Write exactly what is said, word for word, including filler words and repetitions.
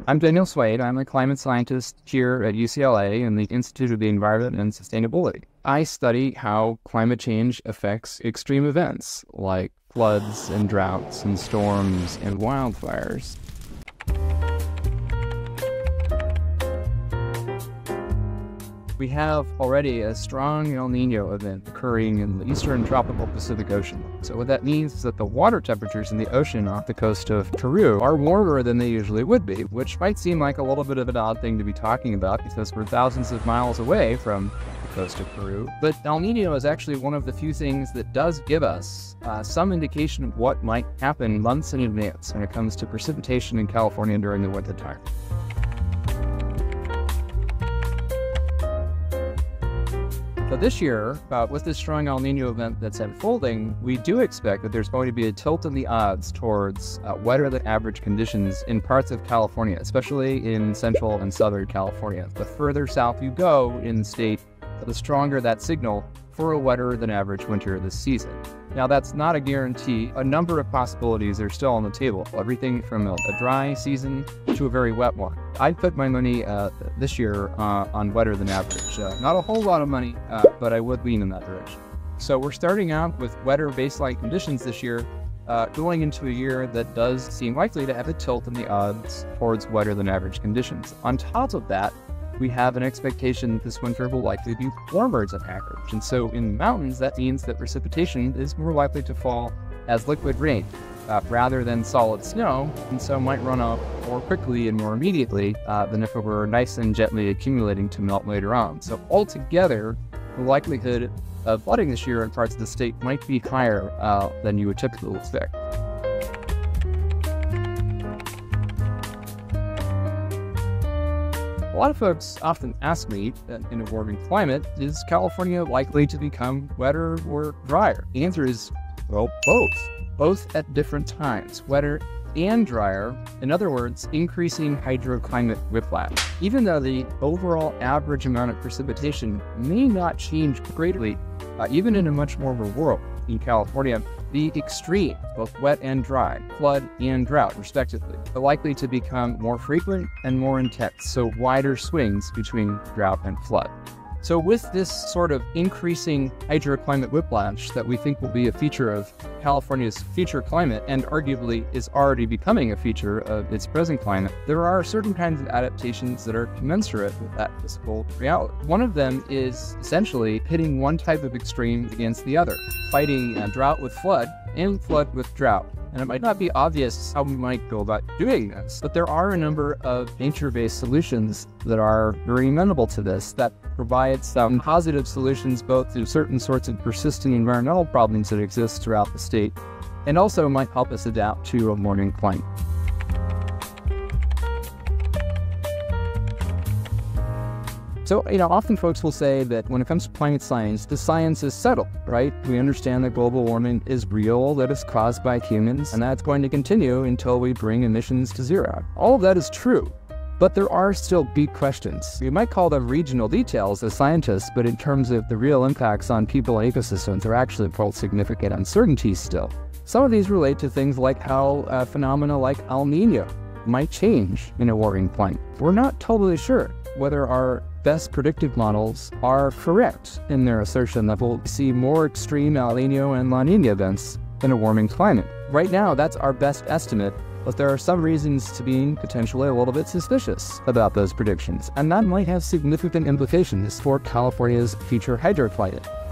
I'm Daniel Swain. I'm a climate scientist here at U C L A in the Institute of the Environment and Sustainability. I study how climate change affects extreme events like floods and droughts and storms and wildfires. We have already a strong El Niño event occurring in the eastern tropical Pacific Ocean. So what that means is that the water temperatures in the ocean off the coast of Peru are warmer than they usually would be, which might seem like a little bit of an odd thing to be talking about because we're thousands of miles away from the coast of Peru. But El Niño is actually one of the few things that does give us uh, some indication of what might happen months in advance when it comes to precipitation in California during the wintertime. So this year, uh, with this strong El Niño event that's unfolding, we do expect that there's going to be a tilt in the odds towards uh, wetter than average conditions in parts of California, especially in central and southern California. The further south you go in the state, the stronger that signal for a wetter than average winter this season. Now that's not a guarantee. A number of possibilities are still on the table. Everything from a, a dry season to a very wet one. I'd put my money uh, this year uh, on wetter than average. Uh, not a whole lot of money, uh, but I would lean in that direction. So we're starting out with wetter baseline conditions this year, uh, going into a year that does seem likely to have a tilt in the odds towards wetter than average conditions. On top of that, we have an expectation that this winter will likely be warmer than average. And so in the mountains, that means that precipitation is more likely to fall as liquid rain uh, rather than solid snow, and so might run off more quickly and more immediately uh, than if it were nice and gently accumulating to melt later on. So altogether, the likelihood of flooding this year in parts of the state might be higher uh, than you would typically expect. A lot of folks often ask me that in a warming climate, is California likely to become wetter or drier? The answer is, well, both. Both at different times, wetter and drier. In other words, increasing hydroclimate whiplash. Even though the overall average amount of precipitation may not change greatly, uh, even in a much warmer world in California, the extreme, both wet and dry, flood and drought, respectively, are likely to become more frequent and more intense, so wider swings between drought and flood. So with this sort of increasing hydroclimate whiplash that we think will be a feature of California's future climate, and arguably is already becoming a feature of its present climate, there are certain kinds of adaptations that are commensurate with that physical reality. One of them is essentially pitting one type of extreme against the other, fighting a drought with flood and flood with drought. And it might not be obvious how we might go about doing this, but there are a number of nature-based solutions that are very amenable to this, that provide some positive solutions both to certain sorts of persistent environmental problems that exist throughout the state, and also might help us adapt to a warming climate. So, you know, often folks will say that when it comes to climate science, the science is settled, right? We understand that global warming is real, that it's caused by humans, and that's going to continue until we bring emissions to zero. All of that is true, but there are still big questions. We might call them regional details as scientists, but in terms of the real impacts on people and ecosystems, there actually hold significant uncertainties still. Some of these relate to things like how uh, phenomena like El Niño might change in a warming climate. We're not totally sure whether our best predictive models are correct in their assertion that we'll see more extreme El Niño and La Niña events in a warming climate. Right now, that's our best estimate, but there are some reasons to be potentially a little bit suspicious about those predictions, and that might have significant implications for California's future hydroclimate.